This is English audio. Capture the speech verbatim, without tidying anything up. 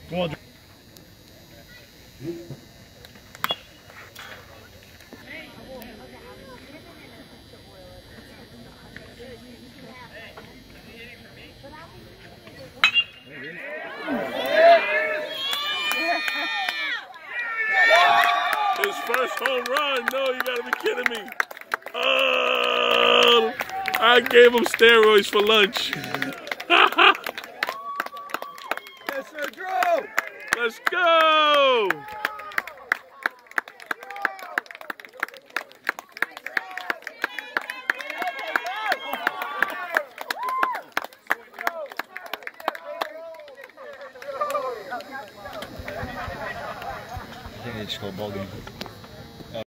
Go on. His first home run. No, you gotta be kidding me. Oh, I gave him steroids for lunch. Yes, sir, Drew. Let's go. I think they just called ball game.